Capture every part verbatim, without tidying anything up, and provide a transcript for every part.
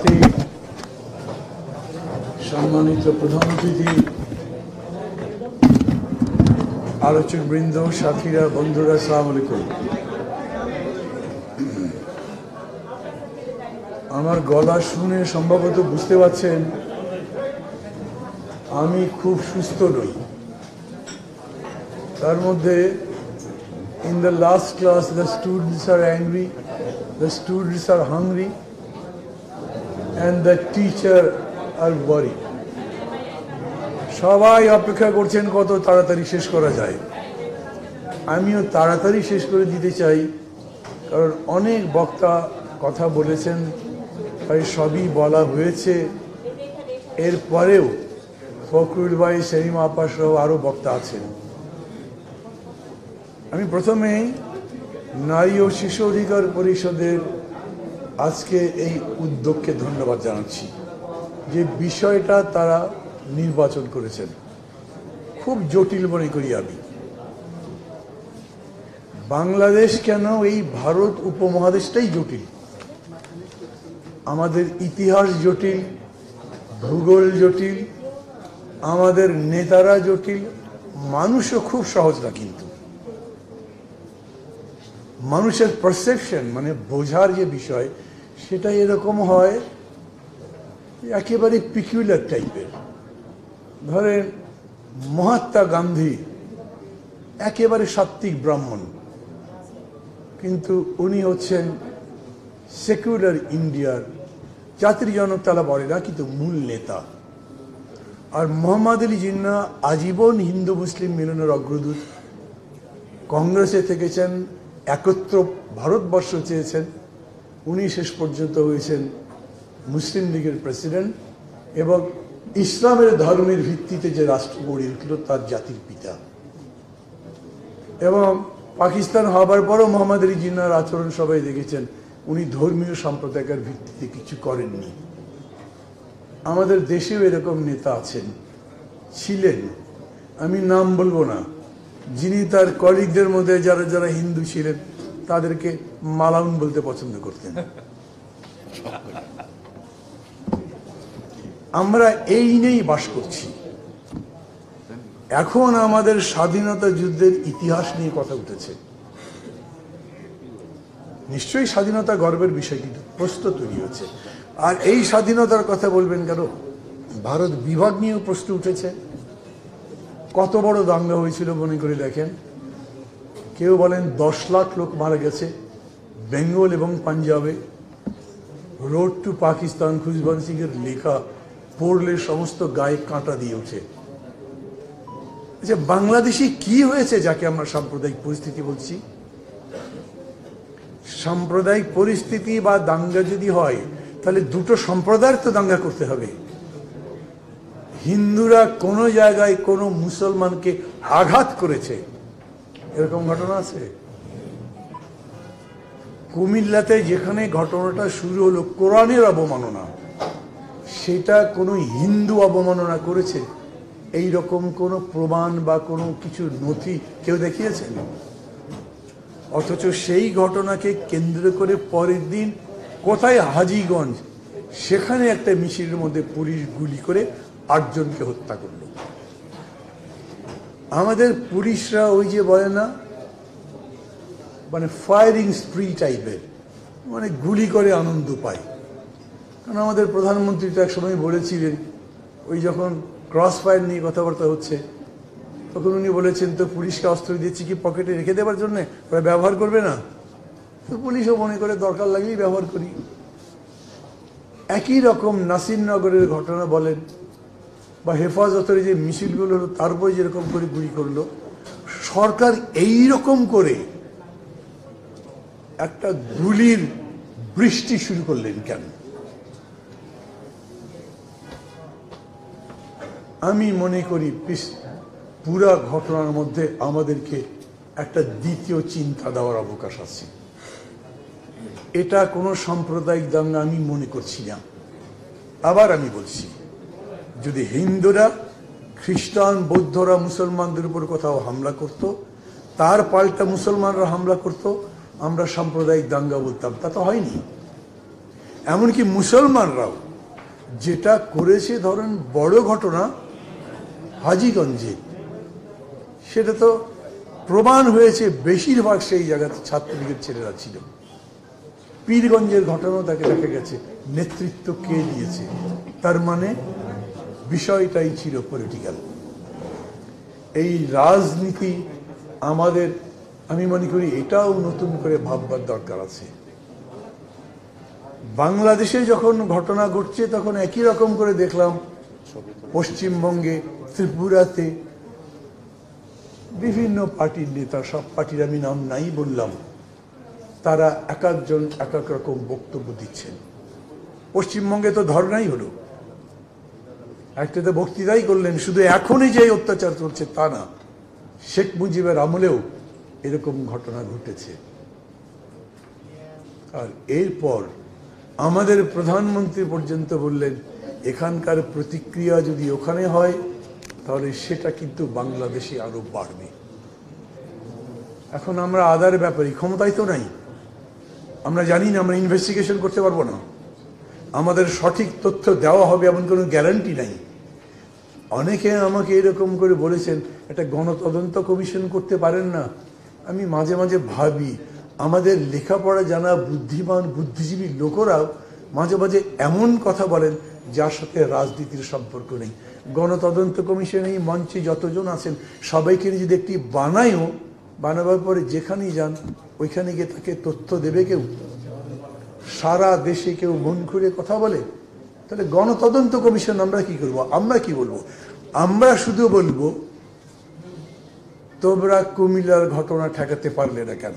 সভাপতি, সম্মানিত প্রধান অতিথি, আলোচক বৃন্দ, সাথীরা, বন্ধুরা, আসসালামু আলাইকুম। আমার গলা শুনে সম্ভবত বুঝতে পারছেন আমি খুব সুস্থ নই। তার মধ্যে in the last class the students are angry, the students are hungry and the teacher are worried. সবাই অপেক্ষা করছেন কত তাড়াতাড়ি শেষ করা যায়। আমিও তাড়াতাড়ি শেষ করে দিতে চাই, কারণ অনেক বক্তা কথা বলেছেন, তাই সবই বলা হয়েছে। এরপরেও ফখরুল ভাই, সেলিমা আপা সহ আরও বক্তা আছেন। আমি প্রথমেই নারী ও শিশু অধিকার পরিষদের আজকে এই উদ্যোগকে ধন্যবাদ জানাচ্ছি, যে বিষয়টা তারা নির্বাচন করেছেন। খুব জটিল মনে করি আমি। বাংলাদেশ কেন, এই ভারত উপমহাদেশটাই জটিল। আমাদের ইতিহাস জটিল, ভূগোল জটিল, আমাদের নেতারা জটিল, মানুষও খুব সহজ না। কিন্তু মানুষের পারসেপশন মানে বোঝার যে বিষয়, সেটা এরকম হয় একেবারে পিকুলার টাইপের। ধরেন মহাত্মা গান্ধী একেবারে সাত্ত্বিক ব্রাহ্মণ, কিন্তু উনি হচ্ছেন সেকুলার ইন্ডিয়ার জাতির জনক তারা বলে না, কিন্তু মূল নেতা। আর মোহাম্মদ আলী জিন্নাহ আজীবন হিন্দু মুসলিম মিলনের অগ্রদূত, কংগ্রেসে থেকেছেন, একত্র ভারতবর্ষ চেয়েছেন। উনি শেষ পর্যন্ত হয়েছেন মুসলিম লীগের প্রেসিডেন্ট এবং ইসলামের ধর্মের ভিত্তিতে যে রাষ্ট্র গড়ে উঠল তার জাতির পিতা। এবং পাকিস্তান হবার পরও মোহাম্মদ আলী জিন্নাহর আচরণ সবাই দেখেছেন, উনি ধর্মীয় সম্প্রদায়ের ভিত্তিতে কিছু করেননি। আমাদের দেশেও এরকম নেতা আছেন, ছিলেন, আমি নাম বলবো না, যিনি তার কলিগদের মধ্যে যারা যারা হিন্দু ছিলেন তাদেরকে মালাউন বলতে পছন্দ করতেন। আমরা এই নিয়েই বাস করছি। এখন আমাদের স্বাধীনতা যুদ্ধের ইতিহাস নিয়ে কথা উঠেছে। নিশ্চয়ই স্বাধীনতা গর্বের বিষয়, কিন্তু প্রশ্ন তৈরি হচ্ছে। আর এই স্বাধীনতার কথা বলবেন কেন, ভারত বিভাগ নিয়েও প্রশ্ন উঠেছে। কত বড় দাঙ্গা হয়েছিল মনে করে দেখেন। কেউ বলেন দশ লাখ লোক মারা গেছে বেঙ্গল এবং পাঞ্জাবে। রোড টু পাকিস্তান খুশবন্ত সিং এর লেখা পড়লে সমস্ত গায়ে কাঁটা দিয়ে ওঠে। আচ্ছা, বাংলাদেশে কি হয়েছে যাকে আমরা সাম্প্রদায়িক পরিস্থিতি বলছি? সাম্প্রদায়িক পরিস্থিতি বা দাঙ্গা যদি হয়, তাহলে দুটো সম্প্রদায়ের তো দাঙ্গা করতে হবে। হিন্দুরা কোন জায়গায় কোন মুসলমানকে আঘাত করেছে এরকম ঘটনা আছে? কুমিল্লাতে যেখানে ঘটনাটা শুরু হলো কোরআনের অবমাননা, সেটা কোনো হিন্দু অবমাননা করেছে এই রকম কোনো প্রমাণ বা কোনো কিছু নথি কেউ দেখিয়েছেন? অথচ সেই ঘটনাকে কেন্দ্র করে পরের দিন কোথায় হাজীগঞ্জ, সেখানে একটা মিছিলের মধ্যে পুলিশ গুলি করে আটজনকে হত্যা করল। আমাদের পুলিশরা ওই যে বলে না, মানে ফায়ারিং স্প্রি টাইপের, মানে গুলি করে আনন্দ পায়। কারণ আমাদের প্রধানমন্ত্রী তো এক সময় বলেছিলেন, ওই যখন ক্রস ফায়ার নিয়ে কথাবার্তা হচ্ছে, তখন উনি বলেছেন, তো পুলিশকে অস্ত্র দিয়েছি কি পকেটে রেখে দেওয়ার জন্য, ওরা ব্যবহার করবে না? তো পুলিশও মনে করে দরকার লাগলেই ব্যবহার করি। একই রকম নাসিরনগরের ঘটনা বলেন, বা হেফাজতের যে মিছিলগুলো হলো তারপরে যেরকম করে গুলি করলো। সরকার এই রকম করে একটা গুলির বৃষ্টি শুরু করলেন কেন? আমি মনে করি পুরা ঘটনার মধ্যে আমাদেরকে একটা দ্বিতীয় চিন্তা দেওয়ার অবকাশ আছে। এটা কোনো সাম্প্রদায়িক দাঙ্গা আমি মনে করছি না। আবার আমি বলছি, যদি হিন্দুরা, খ্রিস্টান, বৌদ্ধরা মুসলমানদের উপর কোথাও হামলা করত, তার পাল্টা মুসলমানরা হামলা করত, আমরা সাম্প্রদায়িক দাঙ্গা বলতাম। তা তো হয়নি। এমনকি মুসলমানরাও যেটা করেছে, ধরেন বড় ঘটনা হাজীগঞ্জে, সেটা তো প্রমাণ হয়েছে বেশিরভাগ সেই জায়গাতে ছাত্রলীগের ছেলেরা ছিল। পীরগঞ্জের ঘটনাও তাকে দেখা গেছে নেতৃত্ব কে দিয়েছে, তার মানে বিষয়টাই ছিল পলিটিক্যাল। এই রাজনীতি আমাদের, আমি মনে করি এটাও নতুন করে ভাববার দরকার আছে। বাংলাদেশে যখন ঘটনা ঘটছে তখন একই রকম করে দেখলাম পশ্চিমবঙ্গে, ত্রিপুরাতে বিভিন্ন পার্টির নেতা, সব পার্টির আমি নাম নাই বললাম, তারা এক একজন এক এক রকম বক্তব্য দিচ্ছেন। পশ্চিমবঙ্গে তো ধর্নাই হলো, একটাতে বক্তৃতাই করলেন। শুধু এখনই যে অত্যাচার চলছে তা না, শেখ মুজিবের আমলেও এরকম ঘটনা ঘটেছে। আর এরপর আমাদের প্রধানমন্ত্রী পর্যন্ত বললেন এখানকার প্রতিক্রিয়া যদি ওখানে হয় তাহলে সেটা কিন্তু বাংলাদেশে আরো বাড়বে। এখন আমরা আদার ব্যাপারে ক্ষমতাই তো নাই, আমরা জানি না, আমরা ইনভেস্টিগেশন করতে পারবো না, আমাদের সঠিক তথ্য দেওয়া হবে এমন কোনো গ্যারান্টি নাই। অনেকে আমাকে এরকম করে বলেছেন একটা গণতদন্ত কমিশন করতে পারেন না। আমি মাঝে মাঝে ভাবি আমাদের লেখাপড়া জানা বুদ্ধিমান বুদ্ধিজীবী লোকেরাও মাঝে মাঝে এমন কথা বলেন যার সাথে রাজনীতির সম্পর্ক নেই। গণতদন্ত কমিশন এই মঞ্চে যতজন আছেন সবাইকে যদি একটি বানায়ও, বানাবার পরে যেখানেই যান ওইখানে গিয়ে তাকে তথ্য দেবে কেউ? সারা দেশে কেউ মন খুলে কথা বলে? তাহলে গণতদন্ত কমিশন আমরা কি করব? আমরা কি বলবো? আমরা শুধু বলবো তোমরা কুমিল্লার ঘটনা ঠেকাতে পারলে না কেন?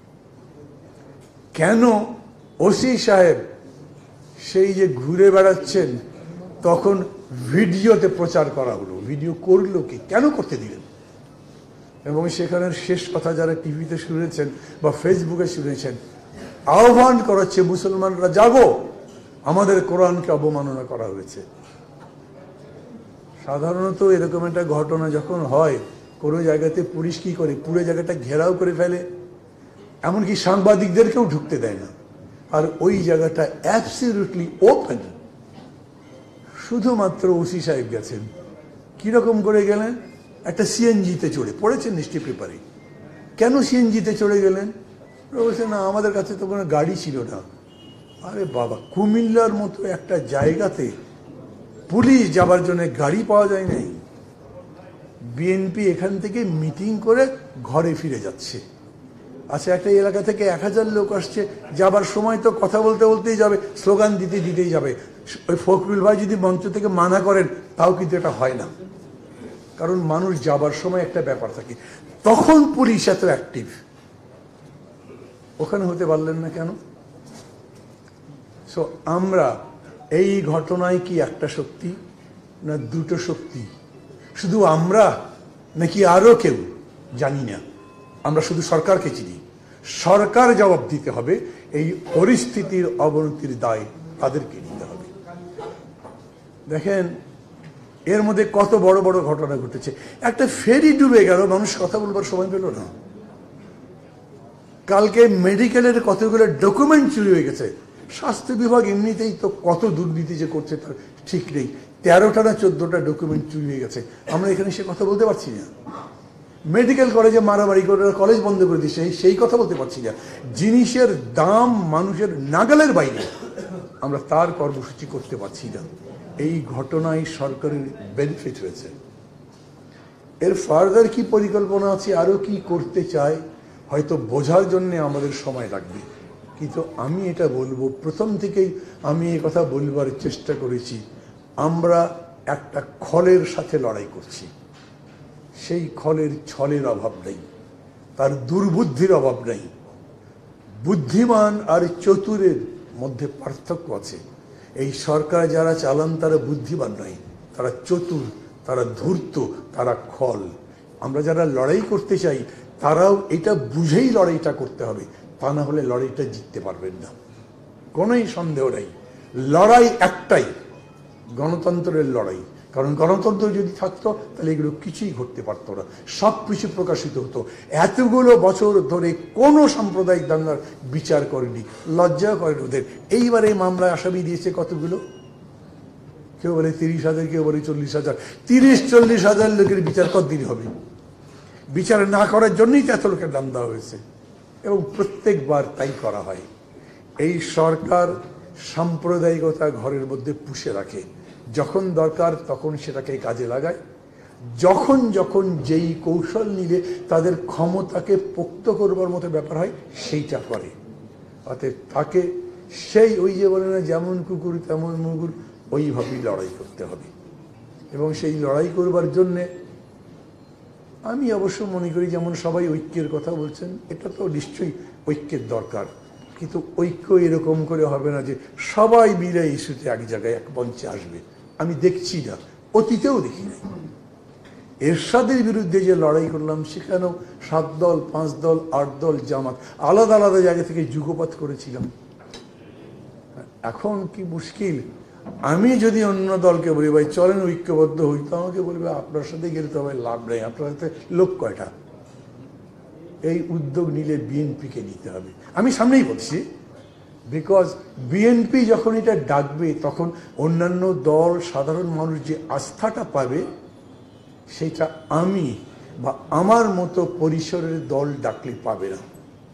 কেন ওসি সাহেব সেই যে ঘুরে বেড়াচ্ছেন তখন ভিডিওতে প্রচার করা হলো? ভিডিও করলো কি, কেন করতে দিলেন? এবং সেখানের শেষ কথা যারা টিভিতে শুনেছেন বা ফেসবুকে শুনেছেন, আহ্বান করাচ্ছে মুসলমানরা জাগো, আমাদের কোরআনকে অবমাননা করা হয়েছে। সাধারণত এরকম একটা ঘটনা যখন হয় কোনো জায়গাতে পুলিশ কি করে, পুরো জায়গাটা ঘেরাও করে ফেলে, এমনকি সাংবাদিকদেরকেও ঢুকতে দেয় না। আর ওই জায়গাটা অ্যাবসলিউটলি ওপেন। শুধুমাত্র ওসি সাহেব গেছেন, কিরকম করে গেলেন? একটা সিএনজিতে চড়ে, পড়েছেন নিশ্চয়ই পেপারে। কেন সিএনজিতে চড়ে গেলেন? বলছে না আমাদের কাছে তো কোনো গাড়ি ছিল না। আরে বাবা, কুমিল্লার মতো একটা জায়গাতে পুলিশ যাবার জন্য গাড়ি পাওয়া যায় নাই। বিএনপি এখান থেকে মিটিং করে ঘরে ফিরে যাচ্ছে। আচ্ছা, একটা এলাকা থেকে এক হাজার লোক আসছে, যাবার সময় তো কথা বলতে বলতেই যাবে, স্লোগান দিতে দিতেই যাবে। ওই ফখরুল ভাই যদি মঞ্চ থেকে মানা করেন তাও কিন্তু এটা হয় না, কারণ মানুষ যাবার সময় একটা ব্যাপার থাকে। তখন পুলিশ এত অ্যাক্টিভ, ওখানে হতে পারলেন না কেন? সো আমরা এই ঘটনায় কি একটা শক্তি না দুটো শক্তি? শুধু আমরা নাকি আরো কেউ? জানি না। আমরা শুধু সরকারকে চিনি। সরকার জবাব দিতে হবে, এই পরিস্থিতির অবনতির দায় তাদেরকে নিতে হবে। দেখেন এর মধ্যে কত বড় বড় ঘটনা ঘটেছে। একটা ফেরি ডুবে গেল, মানুষ কথা বলবার সময় পেল না। কালকে মেডিকেলের কতগুলো ডকুমেন্ট চুরি হয়ে গেছে। স্বাস্থ্য বিভাগ এমনিতেই তো কত দুর্নীতি যে করছে তার ঠিক নেই। তেরোটা না চোদ্দটা ডকুমেন্ট চুরি হয়ে গেছে, আমরা এখানে সে কথা বলতে পারছি না। মেডিকেল কলেজে মারামারি করে কলেজ বন্ধ করে দিচ্ছে, সেই কথা বলতে পারছি না। জিনিসের দাম মানুষের নাগালের বাইরে, আমরা তার কর্মসূচি করতে পারছি না। এই ঘটনায় সরকারের বেনিফিট হয়েছে। এর ফার্দার কি পরিকল্পনা আছে, আরো কি করতে চায়, হয়তো বোঝার জন্য আমাদের সময় লাগবে। কিন্তু আমি এটা বলবো, প্রথম থেকেই আমি এই কথা বলবার চেষ্টা করেছি, আমরা একটা খলের সাথে লড়াই করছি। সেই খলের ছলের অভাব নেই, তার দুর্বুদ্ধির অভাব নেই। বুদ্ধিমান আর চতুরের মধ্যে পার্থক্য আছে। এই সরকার যারা চালান তারা বুদ্ধিমান নয়, তারা চতুর, তারা ধূর্ত, তারা খল। আমরা যারা লড়াই করতে চাই তারাও এটা বুঝেই লড়াইটা করতে হবে, তা না হলে লড়াইটা জিততে পারবেন না, কোনোই সন্দেহ নেই। লড়াই একটাই, গণতন্ত্রের লড়াই। কারণ গণতন্ত্র যদি থাকতো তাহলে এগুলো কিছুই ঘটতে পারতো না, সব কিছু প্রকাশিত হতো। এতগুলো বছর ধরে কোনো সাম্প্রদায়িক দাঙ্গার বিচার করেনি, লজ্জা করেনি ওদের। এইবারে মামলায় আসামি দিয়েছে কতগুলো, কেউ বলে তিরিশ হাজার, কেউ বলে চল্লিশ হাজার। তিরিশ চল্লিশ হাজার লোকের বিচার কতদিন হবে? বিচার না করার জন্যই তো এত লোকের নাম দেওয়া হয়েছে, এবং প্রত্যেকবার তাই করা হয়। এই সরকার সাম্প্রদায়িকতা ঘরের মধ্যে পুষে রাখে, যখন দরকার তখন সেটাকে কাজে লাগায়, যখন যখন যেই কৌশল নিলে তাদের ক্ষমতাকে পোক্ত করবার মতো ব্যাপার হয় সেইটা করে। অতএব তাকে সেই ওই যে বলে না, যেমন কুকুর তেমন মুগুর, ওইভাবেই লড়াই করতে হবে। এবং সেই লড়াই করবার জন্যে আমি অবশ্য মনে করি, যেমন সবাই ঐক্যের কথা বলছেন, এটা তো নিশ্চয়ই ঐক্যের দরকার, কিন্তু ঐক্য এরকম করে হবে না যে সবাই মিলে ইস্যুতে এক জায়গায় এক মঞ্চে আসবে। আমি দেখছি না, অতীতেও দেখি নাই। এরশাদের বিরুদ্ধে যে লড়াই করলাম, সেখানেও সাত দল, পাঁচ দল, আট দল, জামাত আলাদা আলাদা জায়গা থেকে যুগপৎ করেছিলাম। এখন কি মুশকিল, আমি যদি অন্য দলকে বলি ভাই চলেন ঐক্যবদ্ধ হই, তো আমাকে বলবে আপনার সাথে গেলে তো ভাই লাভ নেই, আপনার সাথে লোক কয়টা। এই উদ্যোগ নিলে বিএনপিকে নিতে হবে। আমি সামনেই বলছি, বিকজ বিএনপি যখন এটা ডাকবে, তখন অন্যান্য দল, সাধারণ মানুষ যে আস্থাটা পাবে, সেটা আমি বা আমার মতো পরিসরের দল ডাকলে পাবে না।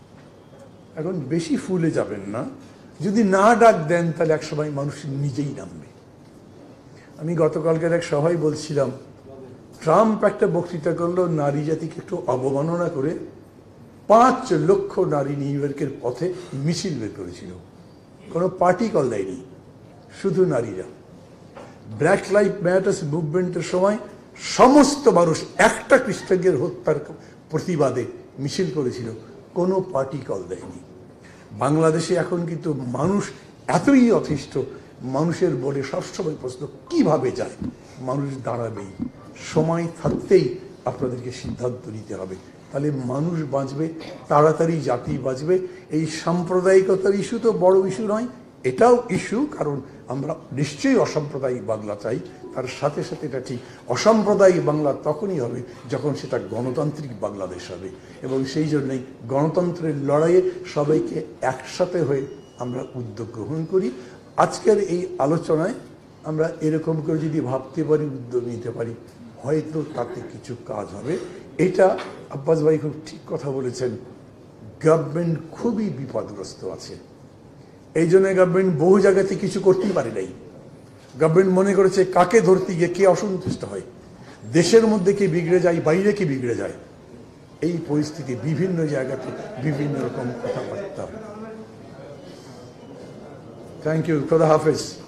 এখন বেশি ফুলে যাবেন না, যদি না ডাক দেন তাহলে এক সময় মানুষ নিজেই নামবে। আমি গতকালকের এক সভায় বলছিলাম, ট্রাম্প একটা বক্তৃতা করলো, নারী জাতিকে একটু অবমাননা করে পাঁচ লক্ষ নারী নিউ ইয়র্কের পথে মিছিল বের করেছিল, কোনো পার্টি কল দেয়নি, শুধু নারীরা। ব্ল্যাক লাইফ ম্যাটার্স মুভমেন্টের সময় সমস্ত মানুষ একটা খ্রিস্টানদের হত্যার প্রতিবাদে মিছিল করেছিল, কোনো পার্টি কল দেয়নি। বাংলাদেশে এখন কিন্তু মানুষ এতই অতিষ্ঠ, মানুষের বলে সবসময় প্রশ্ন কিভাবে যায়, মানুষ দাঁড়াবেই। সময় থাকতেই আপনাদেরকে সিদ্ধান্ত নিতে হবে, তাহলে মানুষ বাঁচবে, তাড়াতাড়ি জাতি বাঁচবে। এই সাম্প্রদায়িকতার ইস্যু তো বড় ইস্যু নয়, এটাও ইস্যু, কারণ আমরা নিশ্চয়ই অসাম্প্রদায়িক বাংলা চাই। তার সাথে সাথে এটা ঠিক অসাম্প্রদায়িক বাংলা তখনই হবে যখন সেটা গণতান্ত্রিক বাংলাদেশ হবে, এবং সেই জন্যই গণতন্ত্রের লড়াইয়ে সবাইকে একসাথে হয়ে আমরা উদ্যোগ গ্রহণ করি। আজকের এই আলোচনায় আমরা এরকম করে যদি ভাবতে পারি, উদ্যোগ নিতে পারি, হয়তো তাতে কিছু কাজ হবে। এটা আব্বাস ভাই খুব ঠিক কথা বলেছেন, গভর্নমেন্ট খুবই বিপদগ্রস্ত আছে। এই জন্য গভর্নমেন্ট বহু জায়গাতে কিছু করতেই পারে নাই। গভর্নমেন্ট মনে করেছে কাকে ধরতে গিয়ে কে অসন্তুষ্ট হয়, দেশের মধ্যে কি বিগড়ে যায়, বাইরে কি বিগড়ে যায়। এই পরিস্থিতি বিভিন্ন জায়গাতে বিভিন্ন রকম কথাবার্তা। থ্যাংক ইউ, খোদা হাফেজ।